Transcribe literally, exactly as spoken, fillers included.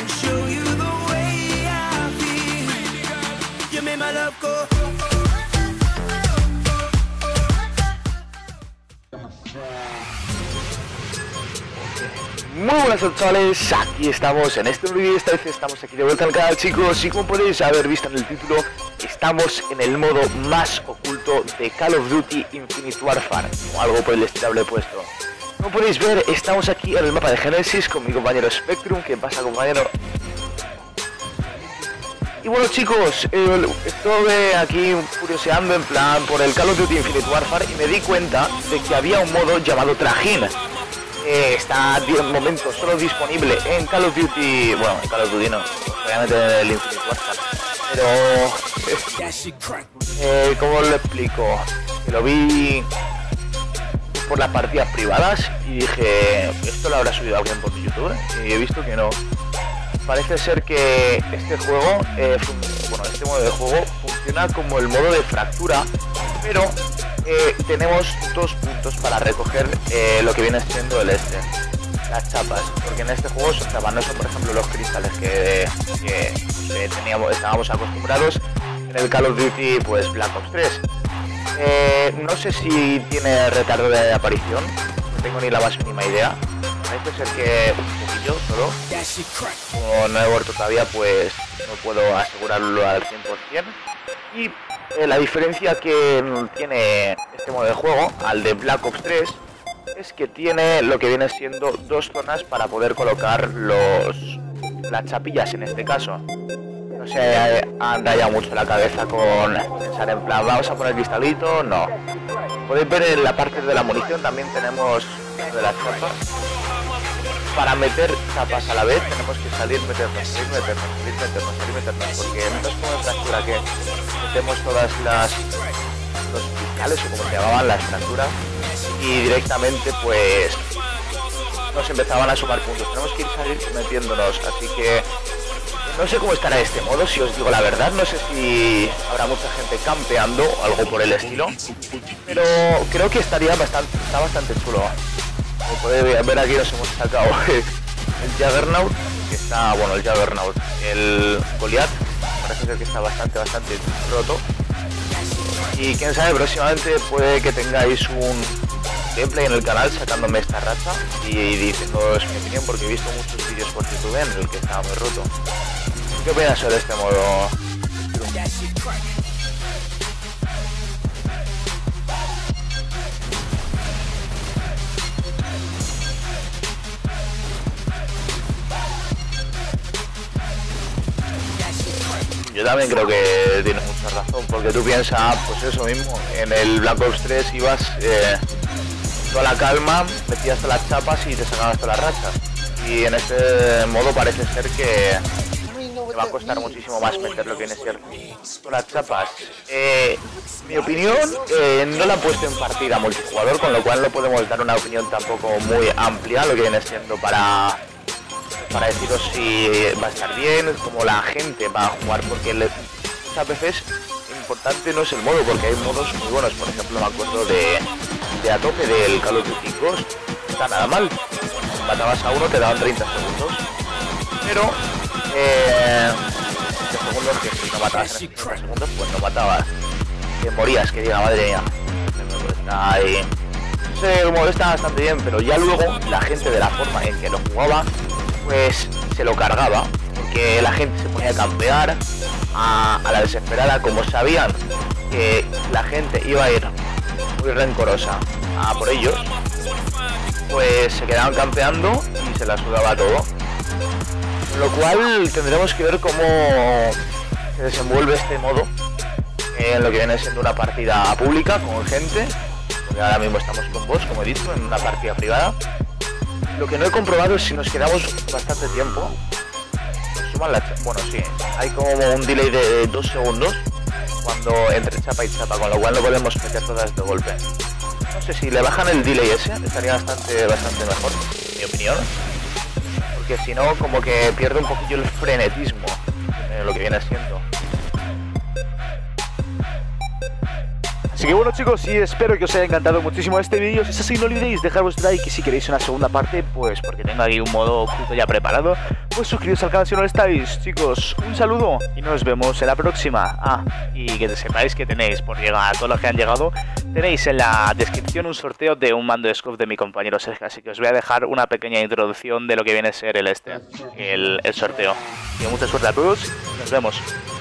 Muy buenas chavales, aquí estamos en este vídeo, esta vez estamos aquí de vuelta al canal, chicos, y como podéis haber visto en el título, estamos en el modo más oculto de Call of Duty Infinite Warfare, o algo por el estilo habré puesto. Como podéis ver, estamos aquí en el mapa de Genesis con mi compañero Spectrum. ¿Qué pasa, compañero? Y bueno, chicos, eh, estuve aquí curioseando en plan por el Call of Duty Infinite Warfare y me di cuenta de que había un modo llamado Trajín. Eh, está de momento solo disponible en Call of Duty, bueno, en Call of Duty no, obviamente en el Infinite Warfare, pero, eh, ¿cómo lo explico? Que lo vi por las partidas privadas y dije, esto lo habrá subido alguien por YouTube, y he visto que no. Parece ser que este juego, eh, bueno, este modo de juego funciona como el modo de fractura, pero eh, tenemos dos puntos para recoger eh, lo que viene siendo el este, las chapas, porque en este juego son chapas, no son por ejemplo los cristales que, que, que teníamos, estábamos acostumbrados en el Call of Duty pues Black Ops tres. Eh, no sé si tiene retardo de aparición, no tengo ni la más mínima idea. Parece ser que un poquillo solo, como no he vuelto todavía, pues no puedo asegurarlo al cien por cien. Y eh, la diferencia que tiene este modo de juego al de Black Ops tres es que tiene lo que viene siendo dos zonas para poder colocar los las chapillas en este caso. No se anda ya mucho la cabeza con pensar en plan, vamos a poner cristalito, no. Podéis ver en la parte de la munición también tenemos de las chapas. Para meter chapas a la vez tenemos que salir, meternos, salir, meternos, salir, meternos, salir, meternos, porque no es como en fractura que metemos todas las los cristales o como se llamaban las fracturas y directamente pues nos empezaban a sumar puntos. Tenemos que ir salir metiéndonos, así que no sé cómo estará este modo, si os digo la verdad, no sé si habrá mucha gente campeando o algo por el estilo, pero creo que estaría bastante, está bastante chulo. Como podéis ver aquí nos hemos sacado el Juggernaut, que está, bueno, el Juggernaut, el Goliath, parece ser que está bastante, bastante roto. Y quién sabe, próximamente puede que tengáis un gameplay en el canal sacándome esta racha y diciéndoos mi opinión, porque he visto muchos vídeos por YouTube en el que estaba muy roto. ¿Qué opinas sobre este modo? Yo también creo que tienes mucha razón, porque tú piensas, pues eso mismo, en el Black Ops tres ibas eh, toda la calma, metías todas las chapas y te sacabas todas las rachas. Y en este modo parece ser que te va a costar muchísimo más meter lo que viene a ser todas las chapas. Eh, mi opinión, eh, no la he puesto en partida multijugador, con lo cual no podemos dar una opinión tampoco muy amplia, lo que viene siendo para... para deciros si va a estar bien, como la gente va a jugar, porque le, muchas veces importante no es el modo, porque hay modos muy buenos. Por ejemplo, me acuerdo de, de a tope del Call of Duty Ghost, no está nada mal, matabas a uno, te daban treinta segundos, pero eh, treinta segundos que si no matabas en treinta segundos, pues no matabas, que morías, que diga, madre mía, está ahí. No sé, el modo está bastante bien, pero ya luego la gente, de la forma en que lo jugaba, pues se lo cargaba, porque la gente se ponía a campear a, a la desesperada, como sabían que la gente iba a ir muy rencorosa a por ellos, pues se quedaban campeando y se la sudaba todo. Con lo cual tendremos que ver cómo se desenvuelve este modo en lo que viene siendo una partida pública con gente, porque ahora mismo estamos con vos, como he dicho, en una partida privada. Lo que no he comprobado es si nos quedamos bastante tiempo. Nos suman la chapa. Bueno, sí, hay como un delay de dos segundos cuando entre chapa y chapa, con lo cual no podemos meter todas de golpe. No sé si le bajan el delay ese, estaría bastante, bastante mejor, en mi opinión. Porque si no, como que pierde un poquillo el frenetismo en lo que viene siendo. Así que bueno chicos, y espero que os haya encantado muchísimo este vídeo. Si es así, no olvidéis dejar vuestro like y si queréis una segunda parte, pues porque tengo aquí un modo oculto ya preparado, pues suscribiros al canal si no lo estáis. Chicos, un saludo y nos vemos en la próxima. Ah, y que sepáis que tenéis, por llegar a todos los que han llegado, tenéis en la descripción un sorteo de un mando de scope de mi compañero Sergio, así que os voy a dejar una pequeña introducción de lo que viene a ser el este, el, el sorteo. Y mucha suerte a todos, nos vemos.